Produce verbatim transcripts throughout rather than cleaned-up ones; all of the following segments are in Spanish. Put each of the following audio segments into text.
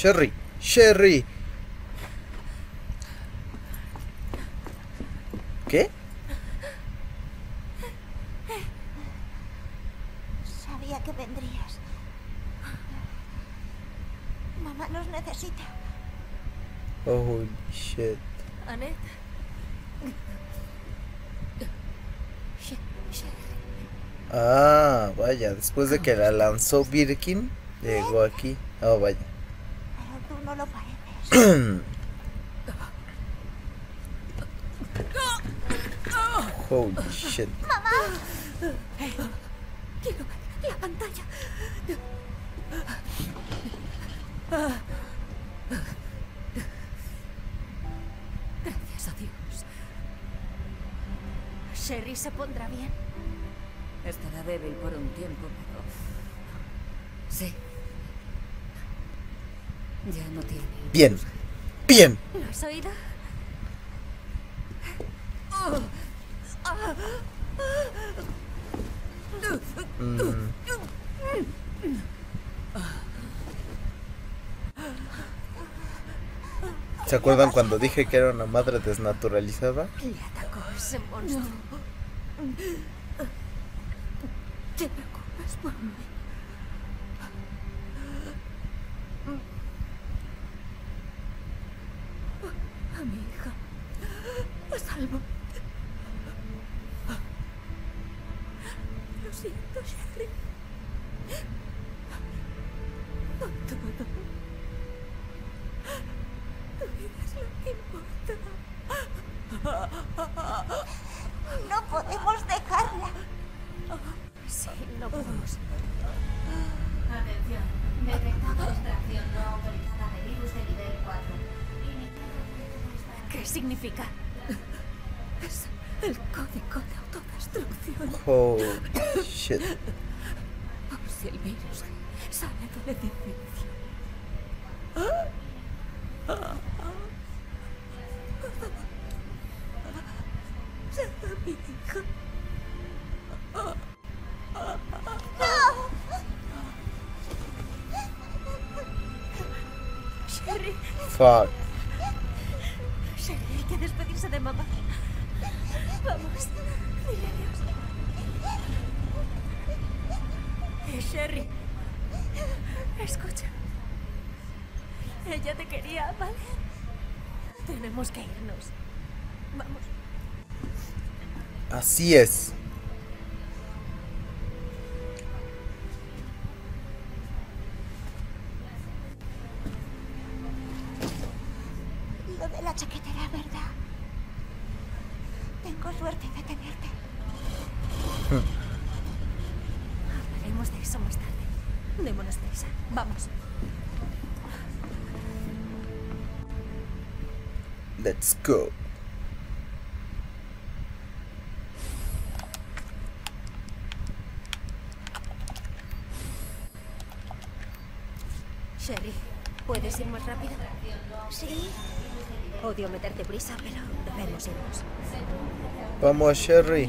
Sherry, Sherry. ¿Qué? Sabía que vendrías. Mamá nos necesita. Oh, shit. Annette. Ah, vaya, después de que la lanzó Birkin, llegó aquí. Oh, vaya. Pero tú no lo pareces. Holy shit. ¡Mamá! Quiero la pantalla. Gracias a Dios. Sherry se pondrá bien. Estará débil por un tiempo, pero... Sí. Ya no tiene... Bien. Bien. ¿Lo has oído? Mm. ¿Se acuerdan cuando dije que era una madre desnaturalizada? Le atacó ese monstruo. Te preocupas por mí. A mi hija. A salvo. Lo siento, Sherry. Por todo. Tu vida es lo que importa. No podemos dejarla. Sí, no podemos. Atención, detectado extracción no autorizada de virus de nivel cuatro. ¿Qué significa? Es el código de autodestrucción. Oh, shit. Por si el virus sale del edificio. Será mi hija. Sherry. Fuck. Sherry, hay que despedirse de mamá. Vamos, dile adiós. Eh, Sherry. Escucha. Ella te quería, ¿vale? Tenemos que irnos. Vamos. Así es. Lo de la chaqueta era verdad. Tengo suerte de tenerte. Hablaremos de eso más tarde. Démonos prisa. Vamos. Let's go. Sherry, ¿puedes ir más rápido? Sí. Odio meterte prisa, pero debemos irnos. Vamos, Sherry.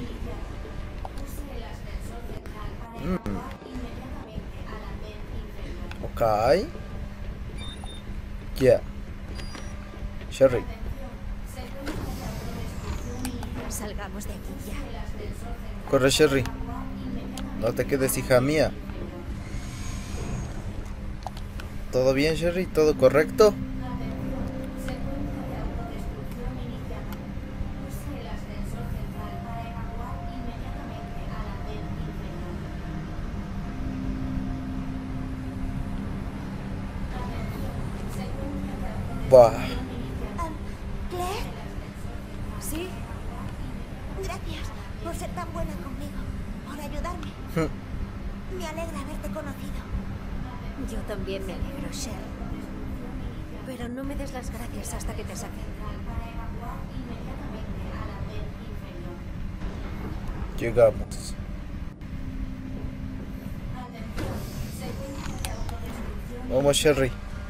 Mm. Ok. Yeah. Sherry. Salgamos de aquí ya. Corre, Sherry. No te quedes, hija mía. ¿Todo bien, Sherry? ¿Todo correcto? Bah. Um, Claire, ¿Sí? gracias por ser tan buena conmigo, por ayudarme. Me alegra haberte conocido. Yo también me alegro, Sherry. Pero no me des las gracias hasta que te saque. Llegamos. Vamos, Sherry.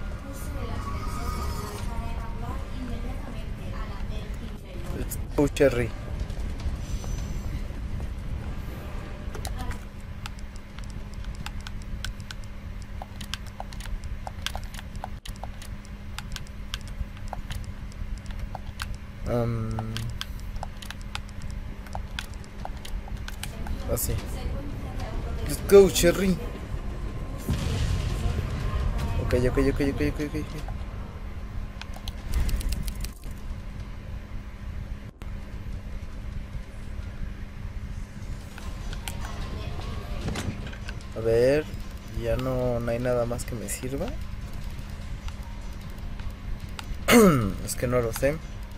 Let's go, Sherry. Um, así. Let's go, Sherry. Ok, ok, ok, ok, ok, ok. A ver, ya no, no hay nada más que me sirva. Es que no lo sé.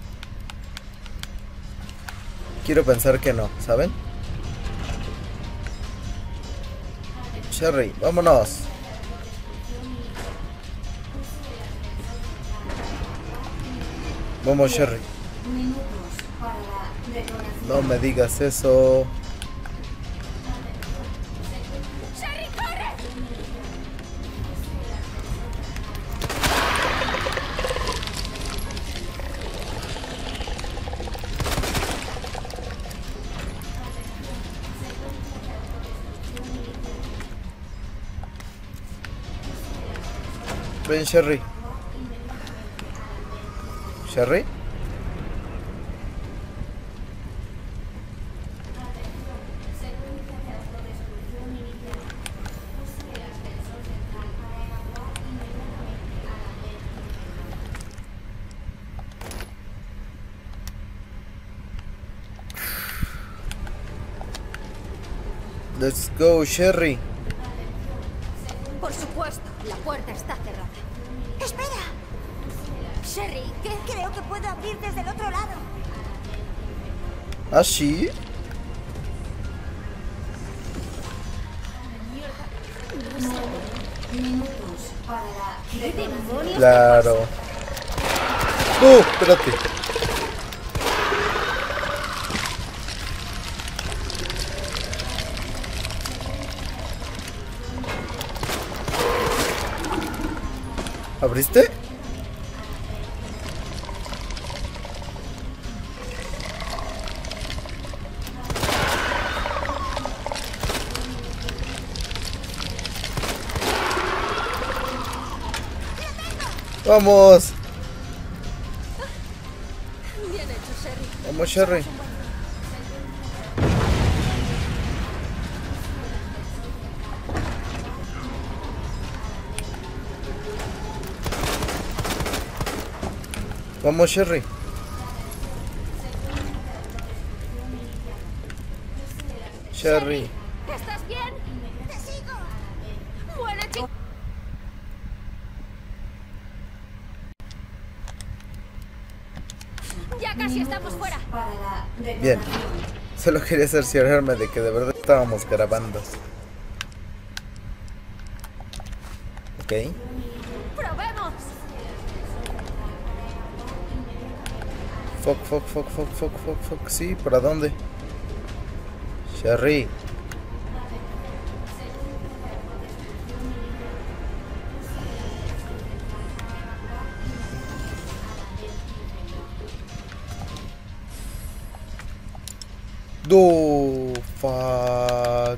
Quiero pensar que no, ¿saben? Sherry, vámonos. Vamos, Sherry. No me digas eso. Ven, Sherry. ¿Sherry? Let's go, Sherry. Por supuesto, la puerta está cerrada. ¡Espera! Sherry, ¿qué? Creo que puedo abrir desde el otro lado. ¿Ah, sí? Minutos para la ¿Qué demonios? Claro. ¡Uh! Espérate. ¿Abriste? ¡Vamos! Bien hecho, Sherry. ¡Vamos, Sherry! ¡Vamos, Sherry! Sherry. ¿Estás bien? ¡Te sigo! Buena chica. Ya casi estamos fuera. para la Bien. Solo quería cerciorarme de que de verdad estábamos grabando. Ok. ¡Probemos! Fuck, fuck, fuck, fuck, fuck, fuck, fuck. Sí, ¿para dónde? Sherry. No, fuck.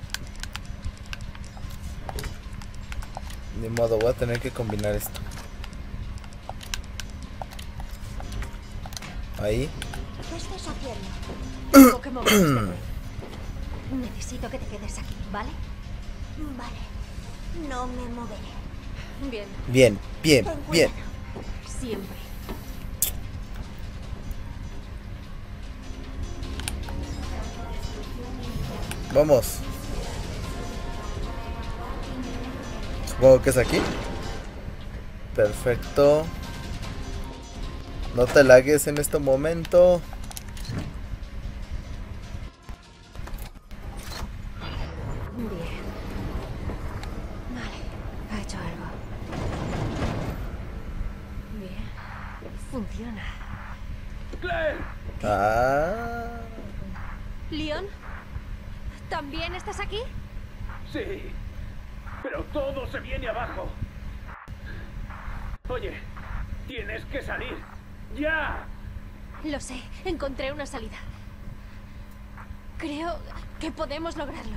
Ni modo, voy a tener que combinar esto. Ahí. ¿Qué estás haciendo? Tengo que mover este juego. Necesito que te quedes aquí, ¿vale? Vale. No me moveré. Bien, Bien, bien, Ten bien. cuidado. siempre. Vamos. Supongo que es aquí. Perfecto. No te lagues en este momento. Bien. Vale, ha hecho algo. Bien. Funciona. Ah. ¿Leon? ¿También estás aquí? Sí, pero todo se viene abajo. Oye, tienes que salir. ¡Ya! Lo sé, encontré una salida. Creo que podemos lograrlo.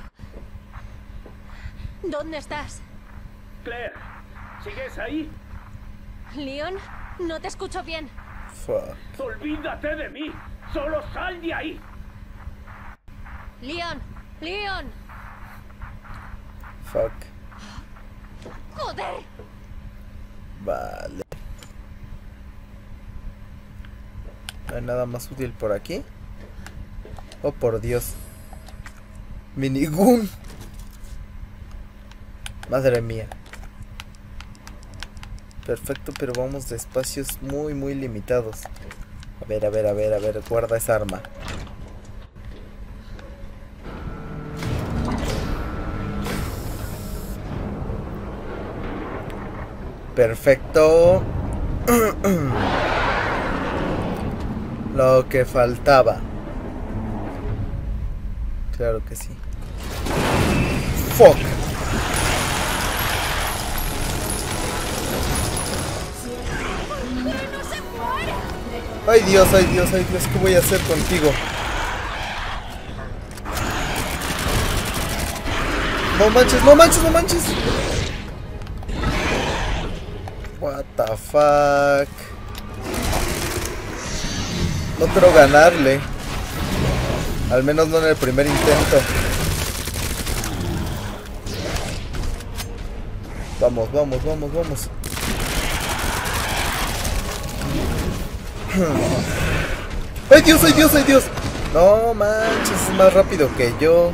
¿Dónde estás? Claire, ¿sigues ahí? ¿Leon? No te escucho bien. Fuck. ¡Olvídate de mí! ¡Solo sal de ahí! Leon, Leon. Fuck. Joder. Vale. ¿No hay nada más útil por aquí? Oh, por Dios. Minigun. Madre mía. Perfecto, pero vamos de espacios muy, muy limitados. A ver, a ver, a ver, a ver. Guarda esa arma. Perfecto. Lo que faltaba. Claro que sí. Fuck. Ay Dios, ay Dios, ay Dios, ¿qué voy a hacer contigo? No manches, no manches, no manches. What the fuck. No quiero ganarle. Al menos no en el primer intento. Vamos, vamos, vamos, vamos. ¡Ay Dios, ay Dios, ay Dios! No manches, es más rápido que yo.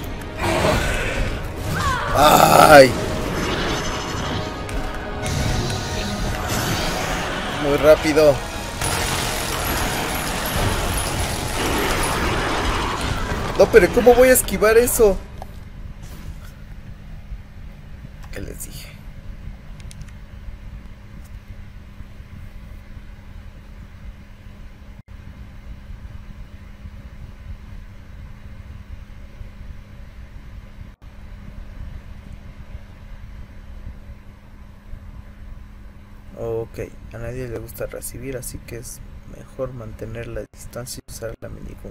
¡Ay! Muy rápido. No, pero ¿cómo voy a esquivar eso? ¿Qué les dije? Ok, a nadie le gusta recibir, así que es mejor mantener la distancia y usar la minigun.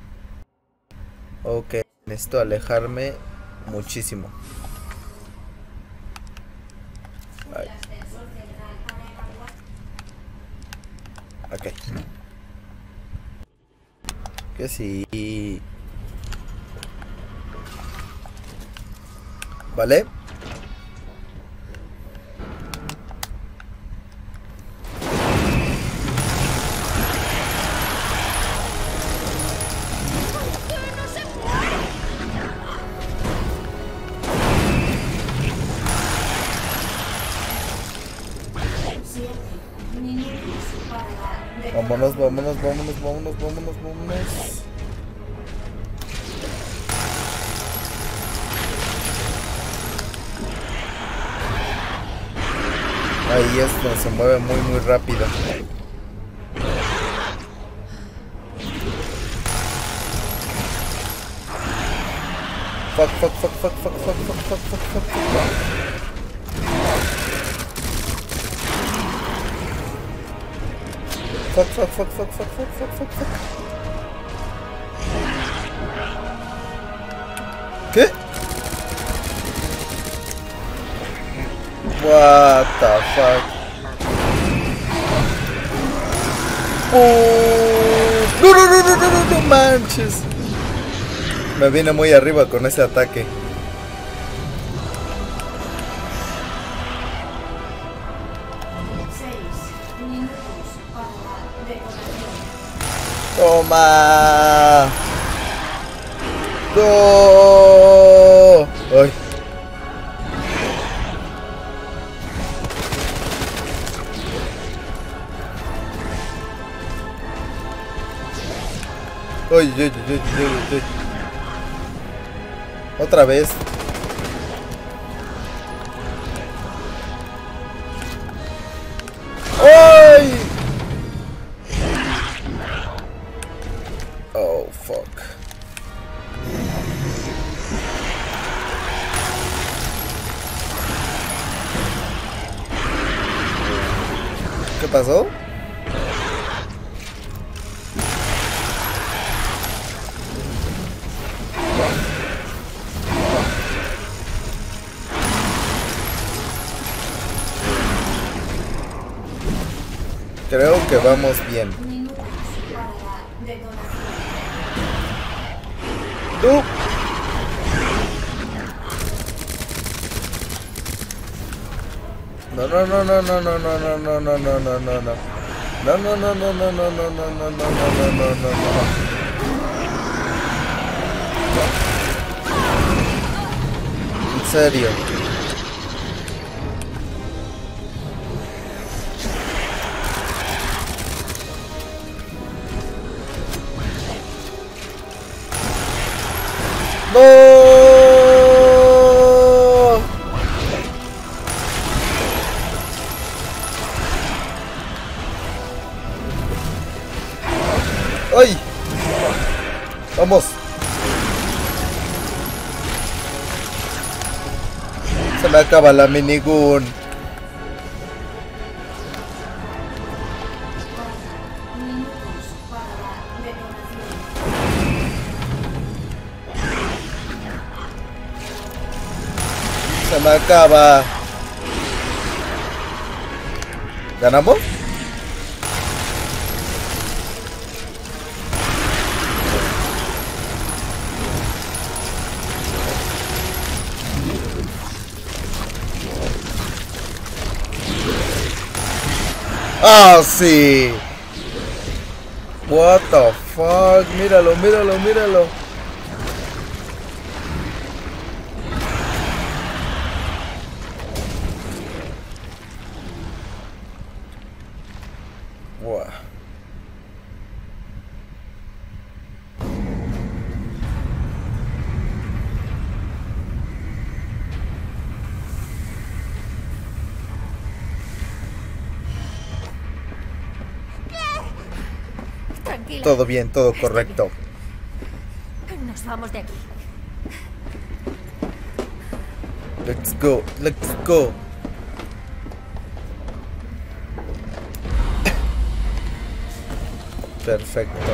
Ok, necesito alejarme muchísimo. Ay. Ok. Que sí. ¿Vale? Vámonos, vámonos, vámonos, vámonos, vámonos, vámonos. Ahí esto se mueve muy, muy rápido. Fuck, fuck, fuck, fuck, fuck, fuck, fuck, fuck, fuck, fuck, fuck. Fuck, fuck, fuck, fuck, fuck, fuck, fuck, fuck, fuck. ¿Qué? What the fuck? Oh, no, no, no, no, no, no, no manches. Me vine muy arriba con ese ataque. Toma. No. Ay. Ay, ay, ay, ay, ay, ay. Otra vez. ¡Ay! Oh, fuck. ¿Qué pasó? Creo que vamos bien. ¡Tú! No, no, no, no, no, no, no, no, no, no, no, no, no, no. No, no, no, no, no, no, no, no, no, no, no, no, no, no, no. En serio. ¡No! ¡Ay! ¡Vamos! Se me acaba la minigun. Se me acaba. ¿Ganamos? ¡Ah, sí! What the fuck? Míralo, míralo, míralo. Wow. Tranquila. Todo bien, todo correcto. Nos vamos de aquí. Let's go, let's go. Perfecto.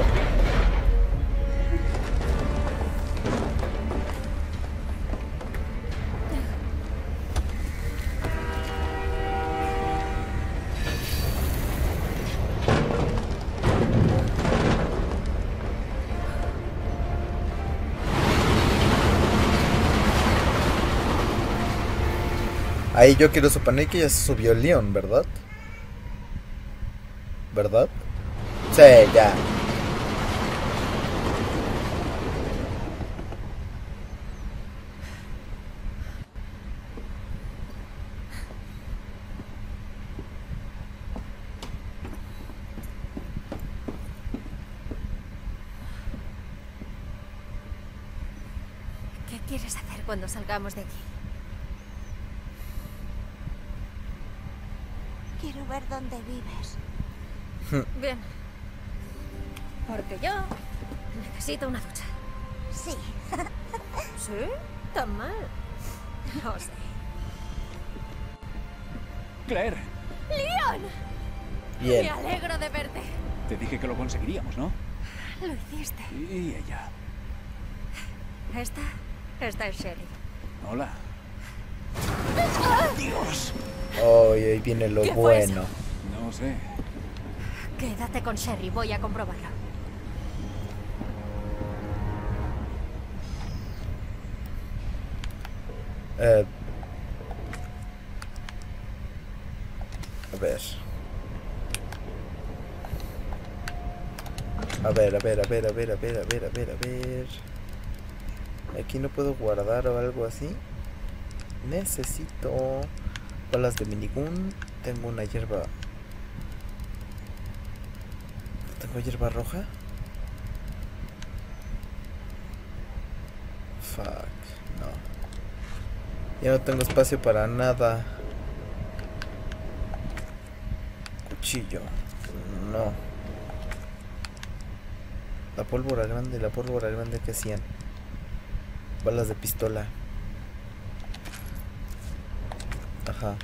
Ahí yo quiero suponer que ya se subió el Leon, ¿verdad? ¿Verdad? Sí, ya. ¿Qué quieres hacer cuando salgamos de aquí? Quiero ver dónde vives. Bien. Porque yo necesito una ducha. Sí. ¿Sí? ¿Tan mal? No sé. Claire, ¡Leon! Me Bien. alegro de verte. te dije que lo conseguiríamos, ¿no? Lo hiciste. Y ella. Esta, esta es Shelly. Hola. Dios. Oh, y ahí viene lo ¿Qué fue bueno. No sé. Quédate con Sherry, voy a comprobarlo. Eh, a ver. A ver, a ver, a ver, a ver, a ver, a ver, a ver, a ver. Aquí no puedo guardar o algo así. Necesito balas de minigun. Tengo una hierba. ¿Tengo hierba roja? Fuck, no. Ya no tengo espacio para nada. Cuchillo. No. La pólvora grande, la pólvora grande que hacían. Balas de pistola. Ajá.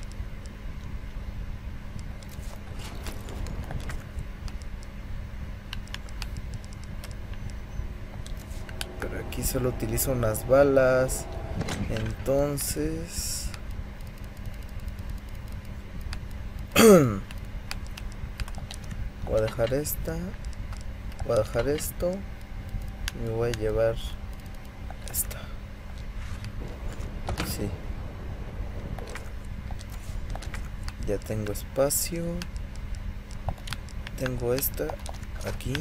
Pero aquí solo utilizo unas balas. Entonces... Voy a dejar esta. Voy a dejar esto. Me voy a llevar esta. Sí. Ya tengo espacio. Tengo esta aquí.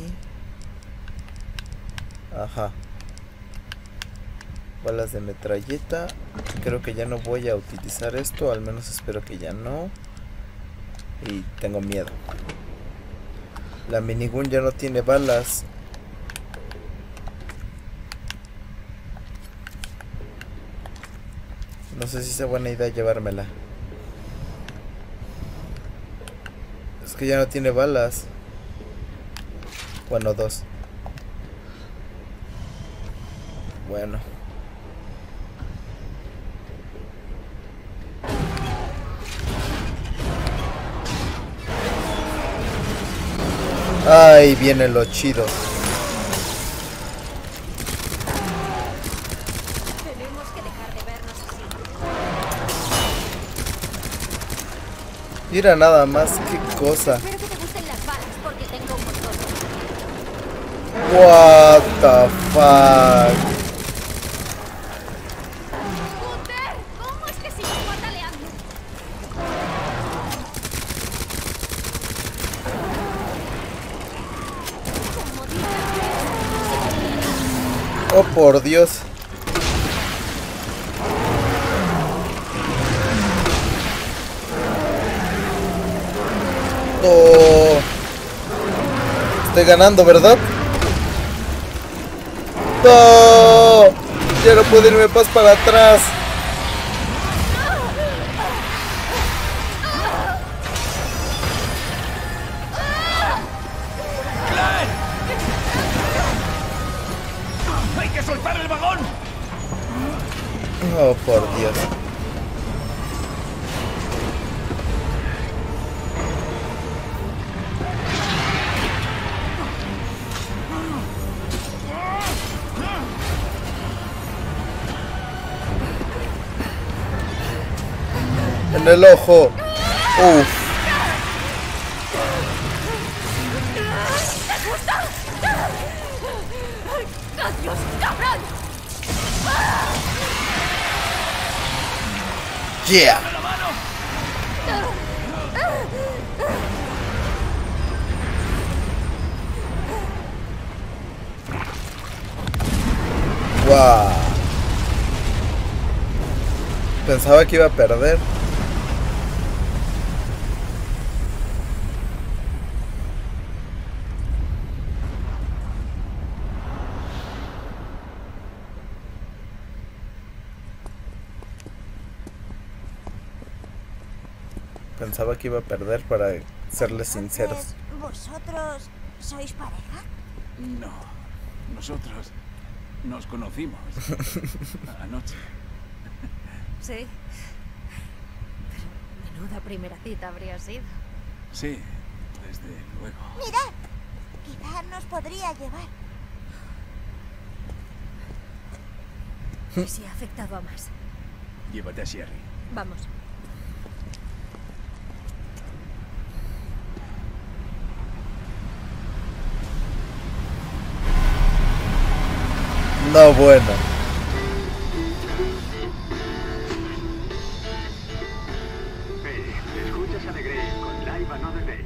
Ajá. Balas de metralleta. Creo que ya no voy a utilizar esto. Al menos espero que ya no. Y tengo miedo. La minigun ya no tiene balas. No sé si sea buena idea llevármela. Es que ya no tiene balas. Bueno, dos. Bueno. Ay, viene lo chido. Tenemos que dejar de vernos así. Mira nada más, qué cosa. Espero que te gusten las balas porque tengo un montón. What the fuck. ¡Joder! ¿Cómo es que sigues pataleando? Como dices, Oh, por Dios. Oh. Estoy ganando, ¿verdad? No. Ya no puedo irme más para atrás. ¡Hay que soltar el vagón! Oh, por Dios. En el ojo. Uf. ¡Adiós, cabrón! Yeah. Wow. Pensaba que iba a perder. Pensaba que iba a perder, para serles sinceros. Entonces, ¿vosotros sois pareja? No, nosotros nos conocimos anoche. Sí. Pero menuda primera cita habría sido. Sí, desde luego. Mirad, quizá nos podría llevar. ¿Y si ha afectado a más? Llévate a Sherry. Vamos. No, bueno. Hey, escuchas a The Grey con Live Another Day.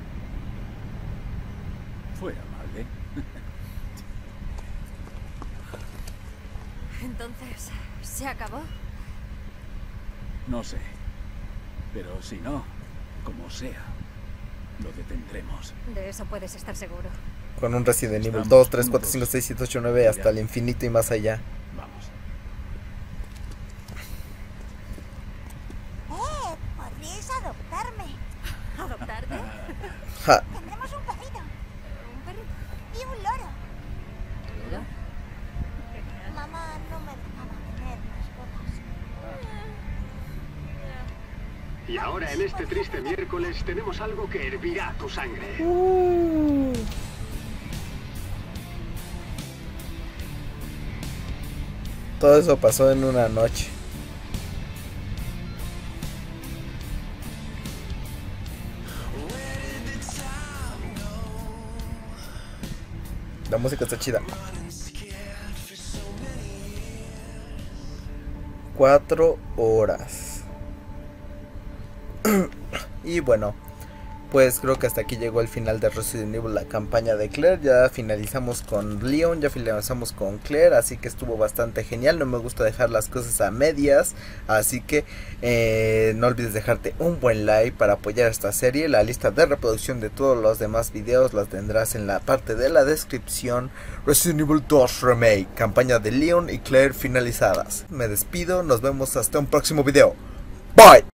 Fue amable. Entonces, ¿se acabó? No sé. Pero si no, como sea, lo detendremos. De eso puedes estar seguro. Con un Resident Evil Estamos dos, tres, cuatro, juntos. cinco, seis, siete, ocho, nueve hasta el infinito y más allá. Vamos. ¡Eh! Podríais adoptarme. ¿Adoptarte? Ja. Tendremos un perrito ¿Un perrito? y un loro. ¿Lo? Mamá no me dejaba tener mascotas. Y ahora en este triste miércoles tenemos algo que hervirá tu sangre. Todo eso pasó en una noche. La música está chida. Cuatro horas. Y bueno, pues creo que hasta aquí llegó el final de Resident Evil, la campaña de Claire. Ya finalizamos con Leon, ya finalizamos con Claire, así que estuvo bastante genial. No me gusta dejar las cosas a medias, así que eh, no olvides dejarte un buen like para apoyar esta serie. La lista de reproducción de todos los demás videos las tendrás en la parte de la descripción. Resident Evil dos Remake, campaña de Leon y Claire finalizadas. Me despido, nos vemos hasta un próximo video. Bye.